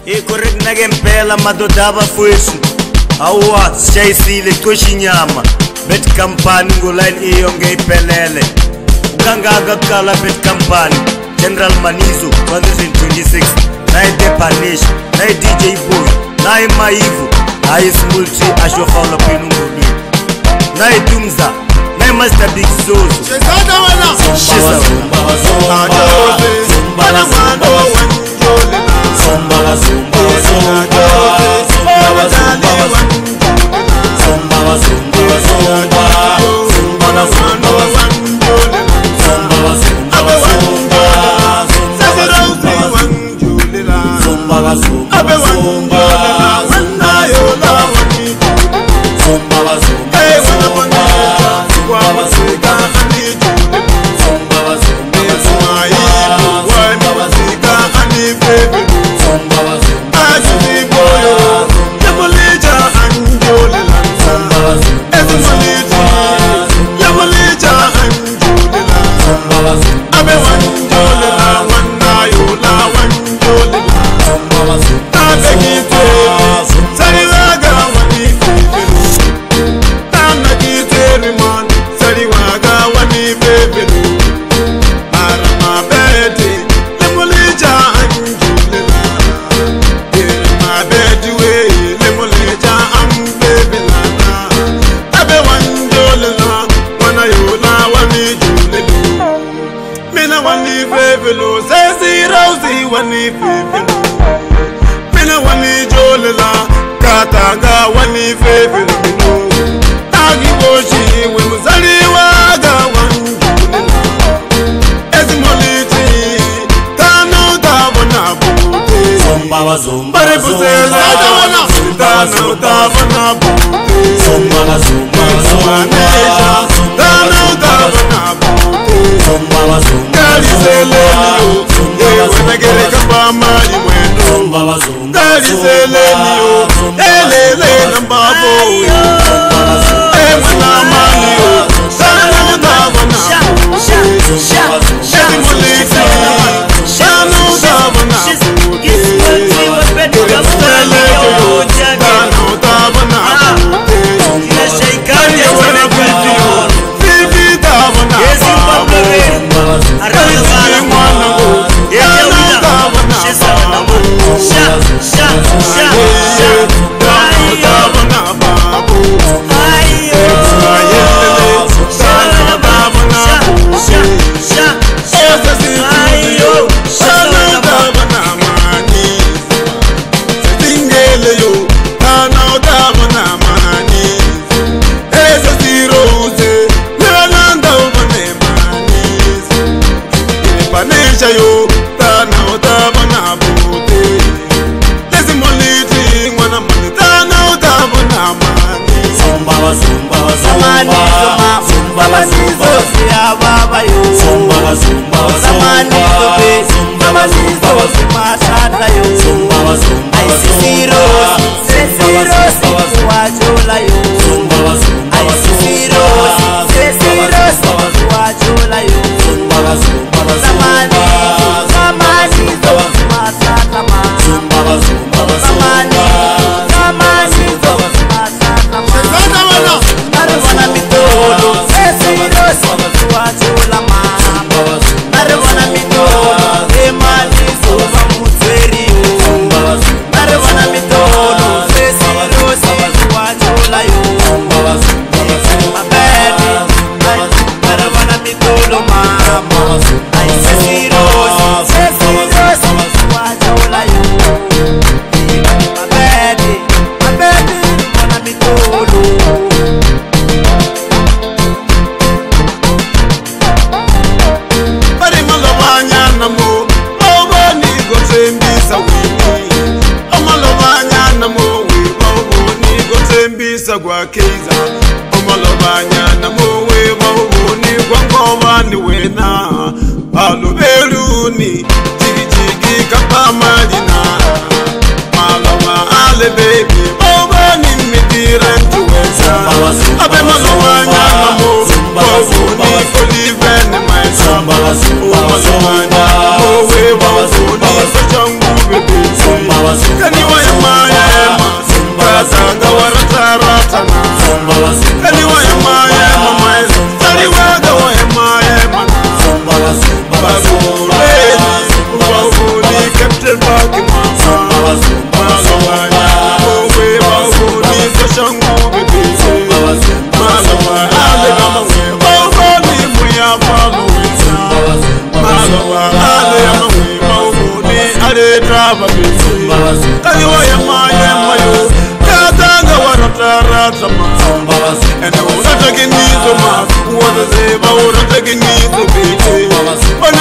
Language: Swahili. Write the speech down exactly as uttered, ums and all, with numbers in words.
Ikorek nagempela madodaba fuesu Awa shaisile kushinyama Bet kampani ngulain iyonge ipelele Ukangaga kala bet kampani General Manizo one thousand twenty-six Nai Depanish, Nai D J Boy Nai Maivu, Nai Smulchi Ashofala Penungulu Nai Dumza, Nai Master Big Zozo Shezada wana Shisa Zumba Zumba Zumba Zumba Zumba Zumba Zumba Zumba Zumba Zumba Mina wani jolela katanga wani fevelo Agi boshi we muzali waga wani Ezimoliti tano tabona bute Zumba zumba Bare busela tabona tano tabona bute Zumba zumba zumba tano tabona bute Zumba zumba Kali seleniyo Ewe negere kamba mali mwendo Zumba zumba Kali seleniyo Elele nambabo Ewe na maliyo Sana utabona Shadi muliti Sana utabona Kere seleniyo Sana utabona Kari wana video Vivi tabona yo tana utabana bute lezi moliti mwana mani tana utabana mani Zumba zumba zumba Zumba Zumba ya baba yo Zumba zumba Zamani zobe Zamani zobe Mashata yo Zumba zumba Ay sisiro Sisiro Siwajola yo Zumba zumba Ay sisiro Sisiro Siwajola yo Zumba zumba Zamani Zamani zobe Mashata ma Zumba zumba Zamani Zamani zobe Mashata ma Shezada wana Narwana mitolo Sisiro Siwajola ma Narwana mitolo Emani zoba mutseri yo Narwana mitolo Sisiro Siwajola yo My baby Narwana mitolo mama Ay sisiro Sisiro Siwajola yo My baby My baby Narwana mitolo Bari malobanya namo Obo ni gotembisa wini Omalobanya namo we Obo ni gotembisa gwa keiza Omalobanya namo we Obo ni gwa ngoba ni wena Aluberu ni Jigi jigi kapa malina Maloba ale baby Obo ni midiran tuweza Abe malobanya namo Obo ni kolivene maisa Zumba zumba Omalobanya Owe wa Obo ni sojangu bebe Kani waya mayema Kasanga warataratana Kani waya mayema Maeza Sari waga waya mayema Baguleni Baguli Captain Bagi Mama Malawaya Owe Baguli Sashangu Bebise Malawaya Ale Mama We Baguli Muya Baguli Malawaya Ale Mama We Baguli Ale Draba Bebise Kani waya mayema Yo Katanga warataratama And I wanna take it easy, man. Wanna say, I wanna take it easy, baby.